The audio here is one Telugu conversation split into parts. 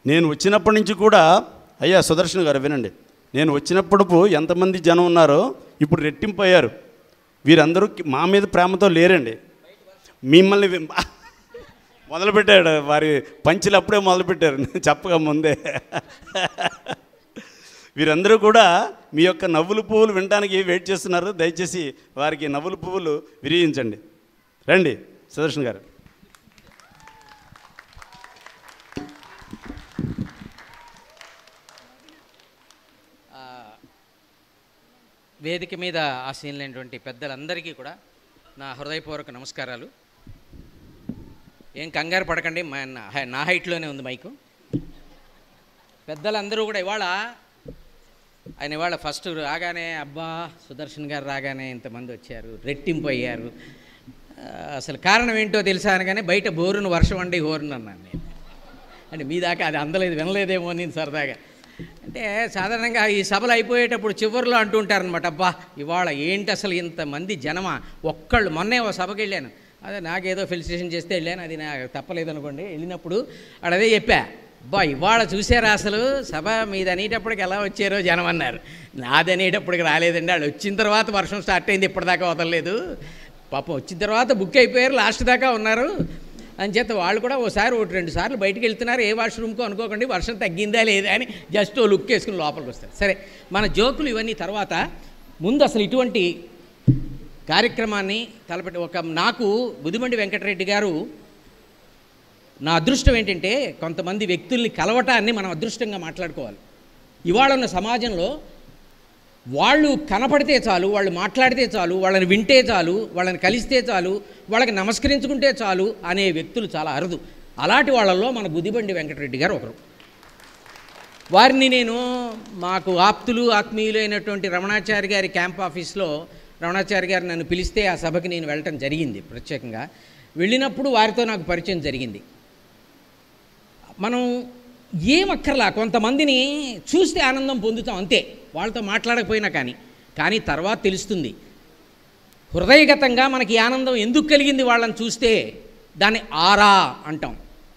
నేను వచ్చినప్పటి నుంచి కూడా అయ్యా సుదర్శన్ గారు వినండి, నేను వచ్చినప్పుడు ఎంతమంది జనం ఉన్నారో ఇప్పుడు రెట్టింపు అయ్యారు. వీరందరూ మా మీద ప్రేమతో లేరండి. మిమ్మల్ని మొదలుపెట్టాడు, వారి పంచులు అప్పుడే మొదలుపెట్టారు చెప్పగా ముందే. వీరందరూ కూడా మీ యొక్క నవ్వుల పువ్వులు వినడానికి వెయిట్ చేస్తున్నారు. దయచేసి వారికి నవ్వుల పువ్వులు విరియించండి. రండి సుదర్శన్ గారు. వేదిక మీద ఆసీనులైనటువంటి పెద్దలందరికీ కూడా నా హృదయపూర్వక నమస్కారాలు. ఏం కంగారు పడకండి, నా హైట్లోనే ఉంది మైకు. పెద్దలందరూ కూడా ఇవాళ ఫస్ట్ రాగానే అబ్బా సుదర్శన్ గారు రాగానే ఇంతమంది వచ్చారు, రెట్టింపు అయ్యారు. అసలు కారణం ఏంటో తెలుసా అనగానే బయట బోరును వర్షం అండి హోరును అన్నాను నేను. అంటే మీ దాకా అది అందలేదు, వినలేదేమో నేను సరదాగా. అంటే సాధారణంగా ఈ సభలు అయిపోయేటప్పుడు చివరిలో అంటూ ఉంటారనమాట, అబ్బా ఇవాళ ఏంటి అసలు ఇంతమంది జనమా ఒక్కళ్ళు. మొన్నే ఓ సభకి వెళ్ళాను, అదే నాకేదో ఫెలిసిటేషన్ చేస్తే వెళ్ళాను, అది నాకు తప్పలేదు అనుకోండి. వెళ్ళినప్పుడు అదే చెప్పా, అబ్బా ఇవాళ చూసారా అసలు సభ మీది అనేటప్పటికి ఎలా వచ్చారో జనం అన్నారు. నాది అనేటప్పటికి రాలేదండి, వాళ్ళు వచ్చిన తర్వాత వర్షం స్టార్ట్ అయింది, ఇప్పటిదాకా వదలలేదు. పాపం వచ్చిన తర్వాత బుక్ అయిపోయారు, లాస్ట్ దాకా ఉన్నారు అని చేత వాళ్ళు కూడా ఓసారి 1-2 సార్లు బయటికి వెళ్తున్నారు. ఏ వాష్రూమ్కో అనుకోకండి, వర్షం తగ్గిందా లేదా అని జస్ట్ ఓ లుక్ వేసుకుని లోపలికి వస్తారు. సరే, మన జోకులు ఇవన్నీ తర్వాత, ముందు అసలు ఇటువంటి కార్యక్రమాన్ని తలపెట్టి నాకు బుదిమండి వెంకటరెడ్డి గారు, నా అదృష్టం ఏంటంటే కొంతమంది వ్యక్తుల్ని కలవటాన్ని మనం అదృష్టంగా మాట్లాడుకోవాలి. ఇవాళ ఉన్న సమాజంలో వాళ్ళు కనపడితే చాలు, వాళ్ళు మాట్లాడితే చాలు, వాళ్ళని వింటే చాలు, వాళ్ళని కలిస్తే చాలు, వాళ్ళకి నమస్కరించుకుంటే చాలు అనే వ్యక్తులు చాలా అరుదు. అలాంటి వాళ్ళల్లో మన బుదిబండి వెంకటరెడ్డి గారు ఒకరు. వారిని నేను మాకు ఆత్మీయులు అయినటువంటి రమణాచారి గారి క్యాంప్ ఆఫీస్లో రమణాచారి గారు నన్ను పిలిస్తే ఆ సభకి నేను వెళ్ళటం జరిగింది. ప్రత్యేకంగా వెళ్ళినప్పుడు వారితో నాకు పరిచయం జరిగింది. మనం ఏమక్కర్లా, కొంతమందిని చూస్తే ఆనందం పొందుతాం అంతే, వాళ్ళతో మాట్లాడకపోయినా కానీ తర్వాత తెలుస్తుంది హృదయగతంగా మనకి ఆనందం ఎందుకు కలిగింది వాళ్ళని చూస్తే. దాన్ని ఆరా అంటాం.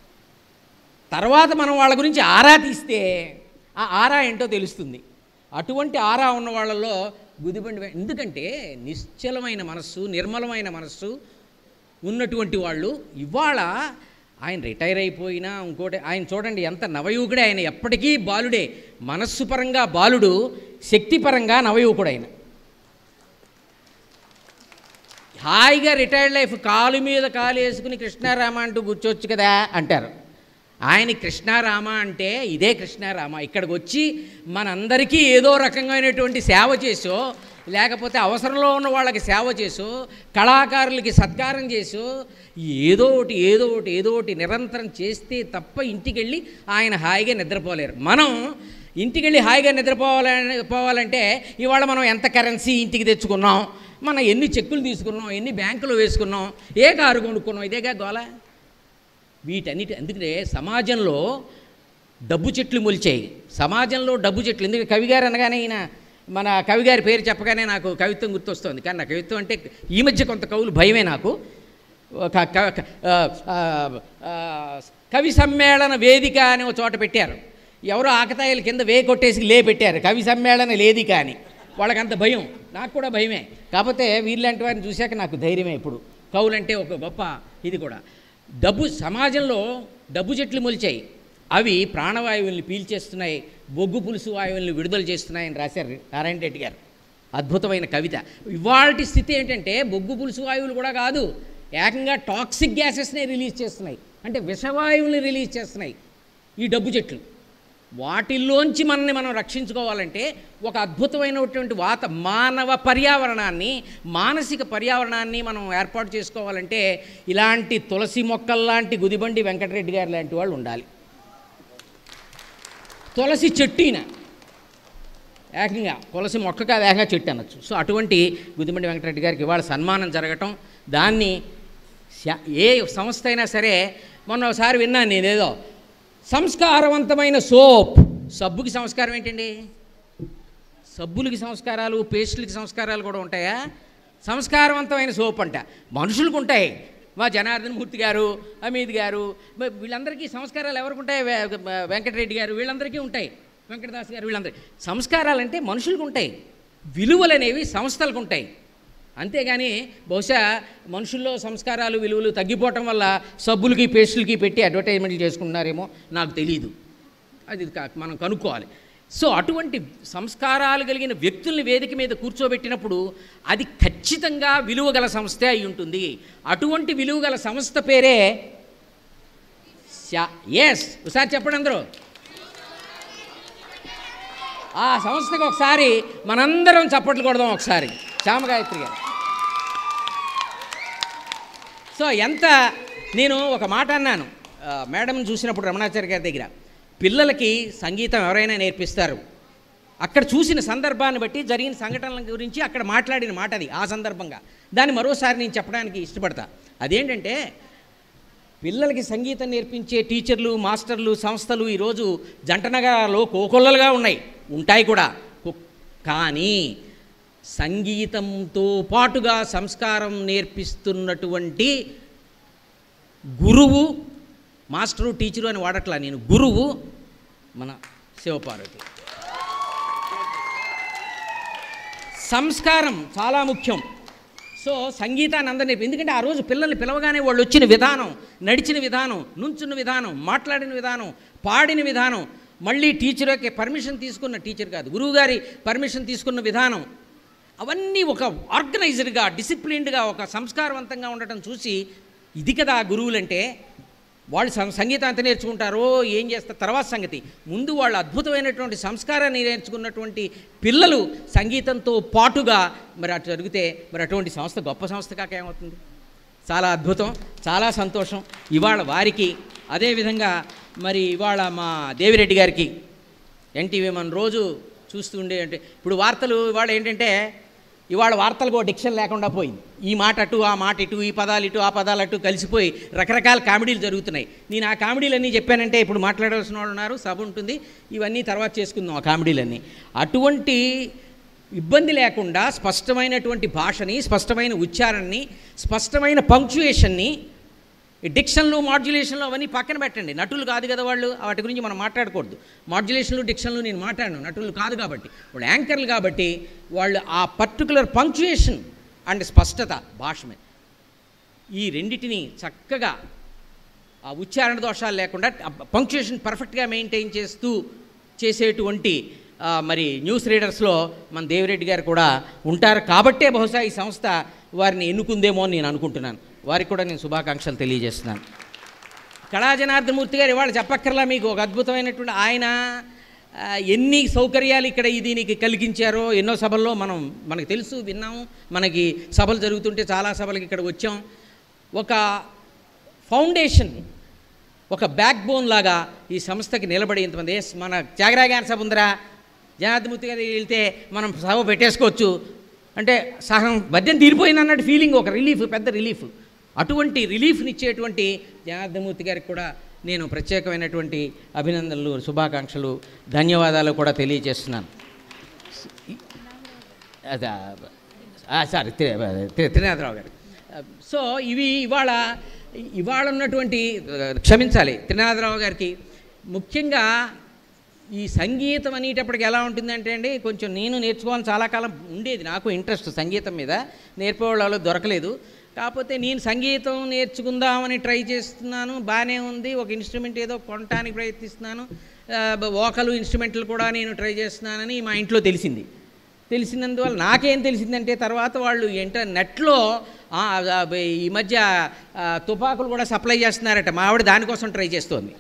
తర్వాత మనం వాళ్ళ గురించి ఆరా తీస్తే ఆ ఆరా ఏంటో తెలుస్తుంది. అటువంటి ఆరా ఉన్న వాళ్ళల్లో బుదిబండి, ఎందుకంటే నిశ్చలమైన మనస్సు, నిర్మలమైన మనస్సు ఉన్నటువంటి వాళ్ళు. ఇవాళ ఆయన రిటైర్ అయిపోయినా ఇంకోటి, ఆయన చూడండి ఎంత నవయువకుడే. ఆయన ఎప్పటికీ బాలుడే, మనస్సు పరంగా బాలుడు, శక్తిపరంగా నవయువకుడు. ఆయన హాయిగా రిటైర్డ్ లైఫ్, కాలు మీద కాలు వేసుకుని కృష్ణారామ అంటూ కూర్చోవచ్చు కదా అంటారు. ఆయన కృష్ణారామ అంటే ఇదే కృష్ణారామ. ఇక్కడికి వచ్చి మనందరికీ ఏదో రకమైనటువంటి సేవ చేసో, లేకపోతే అవసరంలో ఉన్న వాళ్ళకి సేవ చేసో, కళాకారులకి సత్కారం చేసో, ఏదో ఒకటి నిరంతరం చేస్తే తప్ప ఇంటికి వెళ్ళి ఆయన హాయిగా నిద్రపోలేరు. మనం ఇంటికి వెళ్ళి హాయిగా నిద్రపోవాలంటే ఇవాళ మనం ఎంత కరెన్సీ ఇంటికి తెచ్చుకున్నాం, మనం ఎన్ని చెక్కులు తీసుకున్నాం, ఎన్ని బ్యాంకులో వేసుకున్నాం, ఏ కారు కొనుక్కున్నాం, ఇదేగా గోల. వీటన్నిటి ఎందుకంటే సమాజంలో డబ్బు చెట్లు మొలిచాయి. సమాజంలో డబ్బు చెట్లు, ఎందుకంటే కవిగారు అనగానే ఈయన మన కవిగారి పేరు చెప్పగానే నాకు కవిత్వం గుర్తొస్తుంది. కానీ నా కవిత్వం అంటే ఈ మధ్య కొంత కవులు భయమే నాకు. కవి సమ్మేళన వేదిక అని ఒక చోట పెట్టారు. ఎవరో ఆకతాయిల కింద కొట్టేసి పెట్టారు కవి సమ్మేళన వేదిక అని. వాళ్ళకంత భయం, నాకు కూడా భయమే. కాకపోతే వీళ్ళంటి వారిని చూశాక నాకు ధైర్యమే. ఇప్పుడు కవులంటే ఒక గొప్ప ఇది కూడా. సమాజంలో డబ్బు చెట్లు మొలిచాయి. అవి ప్రాణవాయువుల్ని పీల్చేస్తున్నాయి, బొగ్గు పులుసు వాయువుల్ని విడుదల చేస్తున్నాయని రాశారు నారాయణ రెడ్డి గారు. అద్భుతమైన కవిత. ఇవాల్టి స్థితి ఏంటంటే బొగ్గు పులుసు వాయువులు కూడా కాదు, ఏకంగా టాక్సిక్ గ్యాసెస్ని రిలీజ్ చేస్తున్నాయి, అంటే విషవాయువుల్ని రిలీజ్ చేస్తున్నాయి ఈ డబ్బు చెట్లు. వాటిల్లోంచి మనల్ని మనం రక్షించుకోవాలంటే ఒక అద్భుతమైనటువంటి మానవ పర్యావరణాన్ని, మానసిక పర్యావరణాన్ని మనం ఏర్పాటు చేసుకోవాలంటే ఇలాంటి తులసి మొక్కల్లాంటి గుదిబండి వెంకటరెడ్డి గారు లాంటి వాళ్ళు ఉండాలి. తులసి చెట్టిన ఏకంగా తులసి మొక్క కాదు, ఏకంగా చెట్టు అనొచ్చు. సో అటువంటి గుదిబండి వెంకటరెడ్డి గారికి ఇవాళ సన్మానం జరగటం, దాన్ని ఏ సంస్థ అయినా సరే, మొన్న ఒకసారి విన్నాను నేనేదో సంస్కారవంతమైన సబ్బుకి సంస్కారం ఏంటండి? సబ్బులకి సంస్కారాలు, పేస్టులకి సంస్కారాలు కూడా ఉంటాయా? సంస్కారవంతమైన సోప్ అంట. మనుషులకు ఉంటాయి, మా జనార్దన్ మూర్తి గారు, అమీద్ గారు, వీళ్ళందరికీ సంస్కారాలు ఎవరికి ఉంటాయి? వెంకటరెడ్డి గారు, వీళ్ళందరికీ ఉంటాయి. వెంకటదాస్ గారు, వీళ్ళందరికీ సంస్కారాలు అంటే మనుషులకు ఉంటాయి, విలువలు అనేవి సంస్థలకు ఉంటాయి. అంతేగాని బహుశా మనుషుల్లో సంస్కారాలు విలువలు తగ్గిపోవటం వల్ల సబ్బులకి పేస్టులకి పెట్టి అడ్వర్టైజ్మెంట్లు చేసుకుంటున్నారేమో నాకు తెలియదు. అది మనం కనుక్కోవాలి. సో అటువంటి సంస్కారాలు కలిగిన వ్యక్తుల్ని వేదిక మీద కూర్చోబెట్టినప్పుడు అది ఖచ్చితంగా విలువగల సంస్థే అయి ఉంటుంది. అటువంటి విలువగల సంస్థ పేరే ఎస్, ఒకసారి చెప్పండి అందరూ. ఆ సంస్థకు ఒకసారి మనందరం చప్పట్లు కొడదాం ఒకసారి. శ్యామ గాయత్రి గారు. సో నేను ఒక మాట అన్నాను మేడంని చూసినప్పుడు రమణాచార్య గారి దగ్గర, పిల్లలకి సంగీతం ఎవరైనా నేర్పిస్తారు, అక్కడ చూసిన సందర్భాన్ని బట్టి జరిగిన సంఘటనల గురించి అక్కడ మాట్లాడిన మాట అది. ఆ సందర్భంగా దాన్ని మరోసారి నేను చెప్పడానికి ఇష్టపడతా. అదేంటంటే పిల్లలకి సంగీతం నేర్పించే టీచర్లు, మాస్టర్లు, సంస్థలు ఈరోజు జంటనగరాల్లో కోకొల్లలుగా ఉంటాయి కూడా. కానీ సంగీతంతో పాటుగా సంస్కారం నేర్పిస్తున్నటువంటి గురువు, మాస్టరు, టీచరు అని వాడట్లా నేను, గురువు మన శివపార్వతి. సంస్కారం చాలా ముఖ్యం. సో సంగీతాన్ని అందరినీ, ఎందుకంటే ఆ రోజు పిల్లల్ని పిలవగానే వాళ్ళు వచ్చిన విధానం, నడిచిన విధానం, నుంచున్న విధానం, మాట్లాడిన విధానం, పాడిన విధానం, మళ్ళీ టీచర్ యొక్క పర్మిషన్ తీసుకున్న, టీచర్ కాదు గురువుగారి పర్మిషన్ తీసుకున్న విధానం, అవన్నీ ఒక ఆర్గనైజ్డ్గా, డిసిప్లిన్డ్గా, ఒక సంస్కారవంతంగా ఉండటం చూసి ఇది కదా గురువులంటే. వాళ్ళు సంగీతం ఎంత నేర్చుకుంటారో ఏం చేస్తారు తర్వాత సంగతి, ముందు వాళ్ళు అద్భుతమైనటువంటి సంస్కారాన్ని నేర్చుకున్నటువంటి పిల్లలు సంగీతంతో పాటుగా మరి అటు జరిగితే మరి అటువంటి సంస్థ గొప్ప సంస్థ కాక ఏమవుతుంది? చాలా అద్భుతం, చాలా సంతోషం. ఇవాళ వారికి, అదేవిధంగా మరి ఇవాళ మా దేవిరెడ్డి గారికి, ఎన్టీవీ మనం రోజు చూస్తూ ఉండే, అంటే ఇప్పుడు వార్తలు ఇవాళ ఏంటంటే, ఇవాళ వార్తలకు డిక్షన్ లేకుండా పోయింది. ఈ మాట అటు, ఆ మాట ఇటు, ఈ పదాలు ఇటు, ఆ పదాలు అటు కలిసిపోయి రకరకాల కామెడీలు జరుగుతున్నాయి. నేను ఆ కామెడీలన్నీ చెప్పానంటే ఇప్పుడు మాట్లాడాల్సిన వాళ్ళు ఉన్నారు, సభ ఉంటుంది, ఇవన్నీ తర్వాత చేసుకుందాం ఆ కామెడీలన్నీ. అటువంటి ఇబ్బంది లేకుండా స్పష్టమైనటువంటి భాషని, స్పష్టమైన ఉచ్చారణని, స్పష్టమైన పంక్చుయేషన్ని, డిక్షన్లు, మాడ్యులేషన్లు అవన్నీ పక్కన పెట్టండి. నటులు కాదు కదా వాళ్ళు, వాటి గురించి మనం మాట్లాడకూడదు. మాడ్యులేషన్లు, డిక్షన్లు నేను మాట్లాడను, నటులు కాదు కాబట్టి, వాళ్ళు యాంకర్లు కాబట్టి వాళ్ళు ఆ పర్టికులర్ పంక్చుయేషన్ అండ్ స్పష్టత భాష మీద, ఈ రెండింటిని చక్కగా ఆ ఉచ్చారణ దోషాలు లేకుండా పంక్చుయేషన్ పర్ఫెక్ట్గా మెయింటైన్ చేస్తూ చేసేటువంటి మరి న్యూస్ రీడర్స్లో మన దేవిరెడ్డి గారు కూడా ఉంటారు. కాబట్టే బహుశా ఈ సంస్థ వారిని ఎన్నుకుందేమో అని నేను అనుకుంటున్నాను. వారికి కూడా నేను శుభాకాంక్షలు తెలియజేస్తున్నాను. కళా జనార్దనమూర్తి గారు ఇవాళ చెప్పక్కర్లా మీకు, ఒక అద్భుతమైనటువంటి ఆయన ఎన్ని సౌకర్యాలు ఇక్కడ దీనికి కలిగించారో ఎన్నో సభల్లో మనకు తెలుసు, విన్నాము. మనకి సభలు జరుగుతుంటే చాలా సభలకి ఇక్కడ వచ్చాం. ఒక ఫౌండేషన్, ఒక బ్యాక్ బోన్ లాగా ఈ సంస్థకి నిలబడి ఇంతమంది, మన త్యాగరాయ సభ ఉందిరా, జనార్దనమూర్తి గారు వెళ్తే మనం సభ పెట్టేసుకోవచ్చు అంటే సహనం బద్దెం తీరిపోయింది అన్నట్టు ఫీలింగ్, ఒక రిలీఫ్, పెద్ద రిలీఫ్. అటువంటి రిలీఫ్ని ఇచ్చేటువంటి జనార్దనమూర్తి గారికి కూడా నేను ప్రత్యేకమైనటువంటి అభినందనలు, శుభాకాంక్షలు, ధన్యవాదాలు కూడా తెలియజేస్తున్నాను. సారీ, త్రినాథరావు గారు. సో ఇవి ఇవాళ ఉన్నటువంటి, క్షమించాలి త్రినాథరావు గారికి, ముఖ్యంగా ఈ సంగీతం అనేటప్పటికి ఎలా ఉంటుందంటే అండి, కొంచెం నేను నేర్చుకోవాలని చాలా కాలం ఉండేది, నాకు ఇంట్రెస్ట్ సంగీతం మీద, నేర్పేవాళ్ళు దొరకలేదు. కాకపోతే నేను సంగీతం నేర్చుకుందామని ట్రై చేస్తున్నాను, బాగానే ఉంది. ఒక ఇన్స్ట్రుమెంట్ ఏదో కొనడానికి ప్రయత్నిస్తున్నాను, వోకల్ ఇన్స్ట్రుమెంట్లు కూడా నేను ట్రై చేస్తున్నానని మా ఇంట్లో తెలిసినందువల్ల నాకేం తెలిసిందంటే, తర్వాత వాళ్ళు నెట్లో ఈ మధ్య తుపాకులు కూడా సప్లై చేస్తున్నారట. మా ఆవిడ దానికోసం ట్రై చేస్తోంది.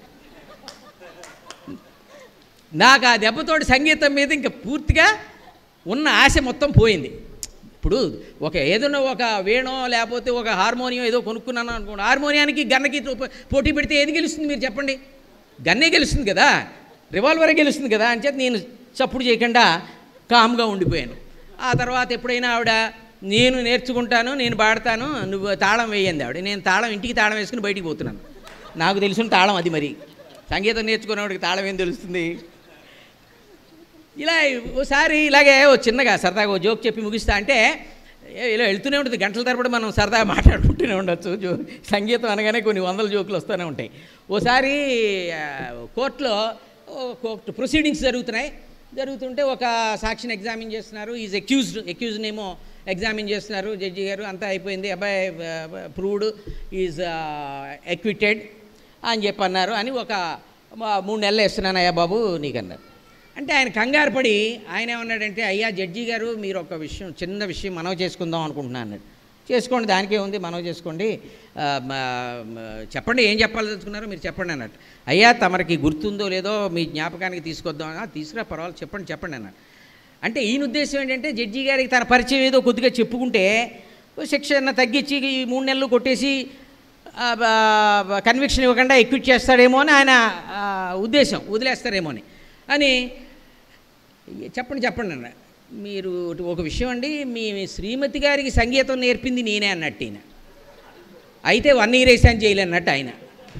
నాకు ఆ దెబ్బతోటి సంగీతం మీద ఇంకా పూర్తిగా ఉన్న ఆశ మొత్తం పోయింది. ఇప్పుడు ఏదైనా ఒక వేణో లేకపోతే ఒక హార్మోనియం ఏదో కొనుక్కున్నాను అనుకోండి, హార్మోనియానికి గన్నకి పోటీ పెడితే ఏది గెలుస్తుంది మీరు చెప్పండి? గన్నే గెలుస్తుంది కదా, రివాల్వరే గెలుస్తుంది కదా. అని చేత నేను చప్పుడు చేయకుండా కామ్గా ఉండిపోయాను. ఆ తర్వాత ఎప్పుడైనా ఆవిడ, నేను నేర్చుకుంటాను, నేను పాడతాను, నువ్వు తాళం వేయండి ఆవిడ. నేను ఇంటికి తాళం వేసుకుని బయటికి పోతున్నాను. నాకు తెలిసిన తాళం అది. మరి సంగీతం నేర్చుకునేవాడికి తాళం ఏం తెలుస్తుంది? ఇలా ఓసారి ఇలాగే చిన్నగా సరదాగా జోక్ చెప్పి ముగిస్తా. అంటే ఇలా వెళ్తూనే ఉంటుంది, గంటల తరబడి మనం సరదాగా మాట్లాడుకుంటూనే ఉండొచ్చు. సంగీతం అనగానే కొన్ని వందల జోకులు వస్తూనే ఉంటాయి. ఓసారి కోర్టులో ప్రొసీడింగ్స్ జరుగుతుంటే ఒక సాక్షిని ఎగ్జామిన్ చేస్తున్నారు. ఈజ్ అక్యూజ్డ్ ఏమో ఎగ్జామిన్ చేస్తున్నారు జడ్జి గారు. అంతా అయిపోయింది, అబ్బాయి ప్రూవ్డ్ ఈజ్ ఎక్విటెడ్ అని చెప్పి అన్నారు. అని ఒక 3 నెలలు వేస్తున్నాను అయ్యా బాబు నీకన్నారు. అంటే ఆయన కంగారు పడి ఆయన ఏమన్నాడంటే, అయ్యా జడ్జి గారు మీరు ఒక విషయం, చిన్న విషయం మనవి చేసుకుందాం అనుకుంటున్నాను అన్నాడు. చేసుకోండి, దానికే ఉంది, మనవి చేసుకోండి, చెప్పండి ఏం చెప్పాలనుకున్నారో మీరు చెప్పండి అన్నట్టు. అయ్యా తమరికి గుర్తుందో లేదో మీ జ్ఞాపకానికి తీసుకొద్దాం. తీసుకురా పర్వాలేదు, చెప్పండి అన్నాడు. అంటే ఈయన ఉద్దేశం ఏంటంటే జడ్జి గారికి తన పరిచయం ఏదో కొద్దిగా చెప్పుకుంటే శిక్షణ తగ్గించి ఈ 3 నెలలు కొట్టేసి కన్విక్షన్ ఇవ్వకుండా ఎక్విట్ చేస్తాడేమో అని ఆయన ఉద్దేశం, వదిలేస్తారేమో అని చెప్పండి అన్న. మీరు ఒక విషయం అండి, మీ శ్రీమతి గారికి సంగీతం నేర్పింది నేనే అన్నట్టు ఈయన. అయితే 1 year వేసాను జైలు అన్నట్టు ఆయన.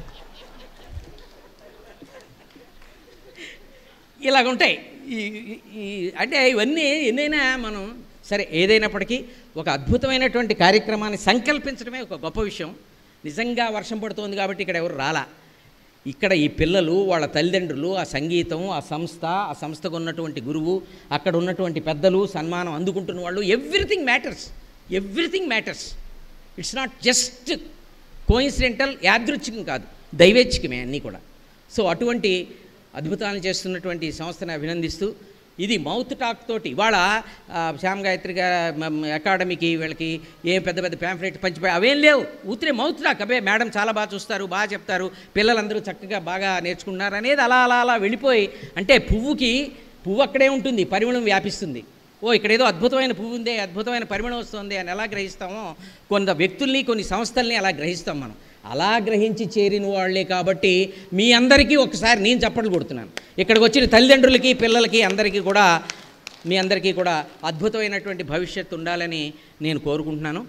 ఇలాగుంటాయి అంటే ఇవన్నీ ఎన్నైనా మనం సరే ఏదైనప్పటికీ ఒక అద్భుతమైనటువంటి కార్యక్రమాన్ని సంకల్పించడమే ఒక గొప్ప విషయం. నిజంగా వర్షం పడుతోంది కాబట్టి ఇక్కడ ఎవరు రాలా. ఇక్కడ ఈ పిల్లలు, వాళ్ళ తల్లిదండ్రులు, ఆ సంగీతం, ఆ సంస్థకు ఉన్నటువంటి గురువు, అక్కడ ఉన్నటువంటి పెద్దలు, సన్మానం అందుకుంటున్న వాళ్ళు, everything matters. It's not just coincidental, యాదృచ్ఛికం కాదు, దైవేచ్ఛికమే అన్నీ కూడా. సో అటువంటి అద్భుతాలు చేస్తున్నటువంటి సంస్థను అభినందిస్తూ, ఇది మౌత్ టాక్ తోటి ఇవాళ శ్యామ్ గాయత్రి అకాడమీకి వీళ్ళకి ఏం పెద్ద ప్యాంఫ్లెట్ పంచిపోయి అవేం లేవు, ఊతిరే మౌత్ టాక్. అబ్బే మేడం చాలా బాగా చూస్తారు, బాగా చెప్తారు, పిల్లలందరూ చక్కగా బాగా నేర్చుకున్నారు అనేది అలా వెళ్ళిపోయి, అంటే పువ్వు అక్కడే ఉంటుంది, పరిమళం వ్యాపిస్తుంది. ఇక్కడ ఏదో అద్భుతమైన పువ్వు ఉంది, అద్భుతమైన పరిమళం వస్తుంది అని ఎలా గ్రహిస్తామో కొంత వ్యక్తుల్ని, కొన్ని సంస్థల్ని అలా గ్రహిస్తాం మనం. అలా గ్రహించి చేరిన వాళ్ళే కాబట్టి మీ అందరికీ ఒకసారి నేను చప్పట్లు కొడుతున్నాను. ఇక్కడికి వచ్చిన తల్లిదండ్రులకి, పిల్లలకి, మీ అందరికీ కూడా అద్భుతమైనటువంటి భవిష్యత్తు ఉండాలని నేను కోరుకుంటున్నాను.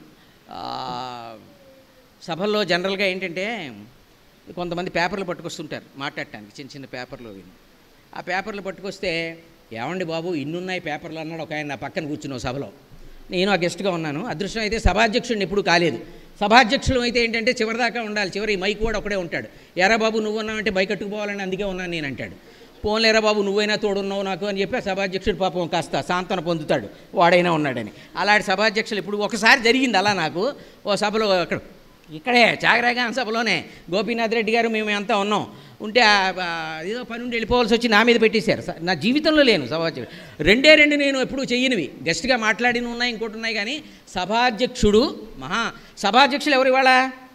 సభల్లో జనరల్గా ఏంటంటే కొంతమంది పేపర్లు పట్టుకొస్తుంటారు మాట్లాడటానికి, చిన్న పేపర్లు విని. ఆ పేపర్లు పట్టుకొస్తే, ఏమండి బాబు ఇన్నున్నాయి పేపర్లు అన్నాడు ఒక ఆయన నా పక్కన కూర్చున్నావు సభలో. నేను ఆ గెస్ట్గా ఉన్నాను. అదృష్టం అయితే సభాధ్యక్షుడిని ఎప్పుడూ కాలేదు. సభాధ్యక్షులు అయితే ఏంటంటే చివరిదాకా ఉండాలి, చివరి మైక్ కూడా ఒకడే ఉంటాడు. ఎరా బాబు నువ్వు ఉన్నావంటే బైక్ కట్టుకుపోవాలని అందుకే ఉన్నాను నేను అంటాడు. పోన్లేరా బాబు నువ్వైనా తోడున్నావు నాకు అని చెప్పి ఆ సభాధ్యక్షుడు పాపం కాస్త సాంత్వన పొందుతాడు, వాడైనా ఉన్నాడని. అలాంటి సభాధ్యక్షులు ఇప్పుడు ఒకసారి జరిగింది అలా నాకు. ఓ సభలో ఇక్కడే చాగరాగాన సభలోనే గోపీనాథ్ రెడ్డి గారు మేము అంతా ఉన్నాం. ఉంటే ఏదో పని ఉండి వెళ్ళిపోవాల్సి వచ్చి నా మీద పెట్టేశారు. నా జీవితంలో లేను సభాధ్యక్షుడు, 2 నేను ఎప్పుడూ చెయ్యనివి, గెస్ట్గా మాట్లాడిన ఉన్నాయి, ఇంకోటి ఉన్నాయి. కానీ సభాధ్యక్షుడు సభాధ్యక్షులు ఎవరు ఇవాళ?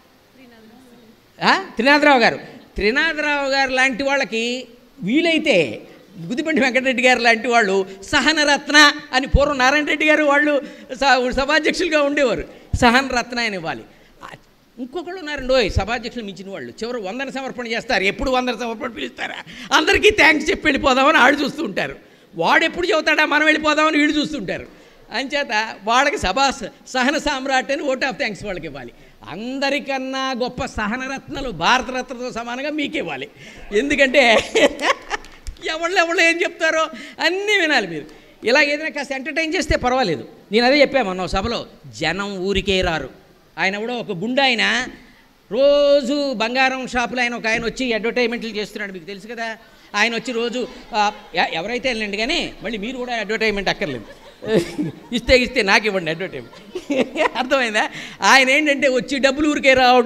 త్రినాథరావు గారు లాంటి వాళ్ళకి వీలైతే గుదిబండి వెంకటరెడ్డి గారు లాంటి వాళ్ళు సహనరత్న అని పూర్వం నారాయణ రెడ్డి గారు వాళ్ళు సభాధ్యక్షులుగా ఉండేవారు, సహనరత్న అని ఇవ్వాలి. ఇంకొకళ్ళు ఉన్నారండి సభాధ్యక్షులు మించిన వాళ్ళు, చివరి వందన సమర్పణ చేస్తారు. ఎప్పుడు వందన సమర్పణ పిలుస్తారా, అందరికీ థ్యాంక్స్ చెప్పి వెళ్ళిపోదామని ఆడు చూస్తూ ఉంటారు. వాడు ఎప్పుడు చెబుతాడా మనం వెళ్ళిపోదామని వీడు చూస్తుంటారు. అంచేత వాళ్ళకి సహన సామ్రాట్ అని ఓట్ ఆఫ్ థ్యాంక్స్ వాళ్ళకి ఇవ్వాలి. అందరికన్నా గొప్ప సహనరత్నలు భారతరత్నతో సమానంగా మీకు ఇవ్వాలి. ఎందుకంటే ఎవళ్ళు ఏం చెప్తారో అన్నీ వినాలి మీరు. ఇలా ఏదైనా కాస్త ఎంటర్టైన్ చేస్తే పర్వాలేదు. నేను అదే చెప్పామన్నా సభలో, జనం ఊరికే రారు. ఆయన కూడా ఒక గుండా, ఆయన రోజు బంగారం షాపులో ఒక ఆయన వచ్చి అడ్వర్టైజ్మెంట్లు చేస్తున్నాడు, మీకు తెలుసు కదా. ఆయన వచ్చి రోజు ఎవరైతే వెళ్ళండి, కానీ మళ్ళీ మీరు కూడా అడ్వర్టైజ్మెంట్ అక్కర్లేదు, ఇస్తే నాకు ఇవ్వండి అడ్వర్టైజ్మెంట్. అర్థమైందా? ఆయన ఏంటంటే వచ్చి డబ్బులు ఊరికే రావు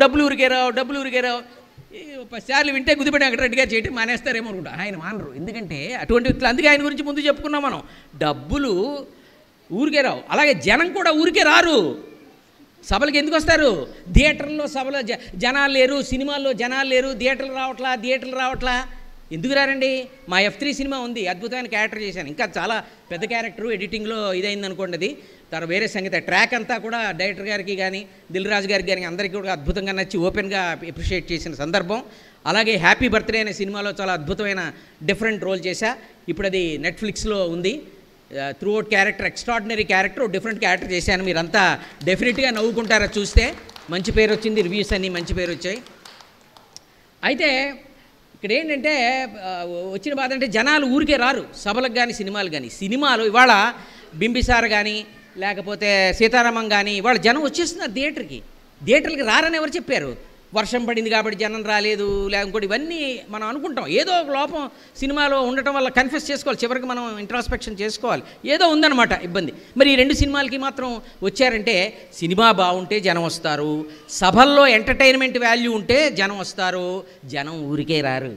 10 సార్లు వింటే గుదిబండి వెంకటరెడ్డి గారు చేయటం మానేస్తారేమో అనుకుంటా. ఆయన మానరు, ఎందుకంటే అటువంటి వ్యక్తులు. అందుకే ఆయన గురించి ముందు చెప్పుకున్నాం మనం, డబ్బులు ఊరికే రావు. అలాగే జనం కూడా ఊరికే రారు. సభలకు ఎందుకు వస్తారు? థియేటర్లో సభలో జనాలు లేరు, సినిమాల్లో జనాలు లేరు, థియేటర్లు రావట్లా. ఎందుకు రారండి? మా F3 సినిమా ఉంది, అద్భుతమైన క్యారెక్టర్ చేశాను. ఇంకా చాలా పెద్ద క్యారెక్టర్, ఎడిటింగ్లో ఇదైంది అనుకోండి. అది తర్వాత వేరే సంగతి. ట్రాక్ అంతా కూడా డైరెక్టర్ గారికి కానీ, దిల్ రాజు గారికి కానీ అందరికీ కూడా అద్భుతంగా నచ్చి ఓపెన్గా అప్రిషియేట్ చేసిన సందర్భం. అలాగే హ్యాపీ బర్త్డే అనే సినిమాలో చాలా అద్భుతమైన డిఫరెంట్ రోల్ చేశా. ఇప్పుడు అది నెట్ఫ్లిక్స్లో ఉంది. Throughout character, extraordinary character, different character చేశాను. మీరంతా డెఫినెట్గా నవ్వుకుంటారా చూస్తే. మంచి పేరు వచ్చింది, రివ్యూస్ అన్నీ మంచి పేరు వచ్చాయి. అయితే ఇక్కడ ఏంటంటే వచ్చిన బాధ అంటే జనాలు ఊరికే రారు సభలకు కానీ, సినిమాలు కానీ. సినిమాలు ఇవాళ బింబిసార కానీ, లేకపోతే సీతారామం కానీ వాళ్ళ జనం వచ్చేస్తున్నారు థియేటర్లకి రారని ఎవరు చెప్పారు? వర్షం పడింది కాబట్టి జనం రాలేదు, లేకపోతే ఇవన్నీ మనం అనుకుంటాం. ఏదో ఒక లోపం సినిమాలో ఉండటం వల్ల కన్ఫెస్ చేసుకోవాలి, చివరికి మనం ఇంట్రాస్పెక్షన్ చేసుకోవాలి, ఏదో ఉందన్నమాట ఇబ్బంది. మరి ఈ 2 సినిమాలకి మాత్రం వచ్చారంటే సినిమా బాగుంటే జనం వస్తారు, సభల్లో ఎంటర్టైన్మెంట్ వాల్యూ ఉంటే జనం వస్తారు, జనం ఊరికే రారు.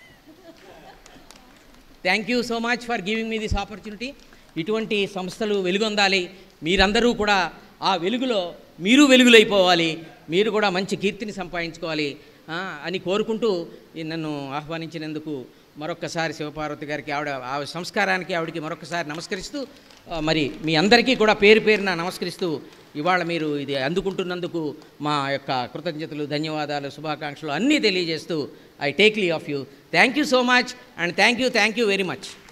Thank you so much for giving me this opportunity. ఇటువంటి సంస్థలు వెలుగొందాలి, మీరందరూ కూడా ఆ వెలుగులో మీరు వెలుగులైపోవాలి, మీరు కూడా మంచి కీర్తిని సంపాదించుకోవాలి అని కోరుకుంటూ నన్ను ఆహ్వానించినందుకు మరొక్కసారి శివపార్వతి గారికి, ఆ సంస్కారానికి ఆవిడకి మరొకసారి నమస్కరిస్తూ, మరి మీ అందరికీ కూడా పేరు పేరున నమస్కరిస్తూ ఇవాళ మీరు ఇది అందుకుంటున్నందుకు మా యొక్క కృతజ్ఞతలు, ధన్యవాదాలు, శుభాకాంక్షలు అన్నీ తెలియజేస్తూ I take leave of you. Thank you so much and thank you very much.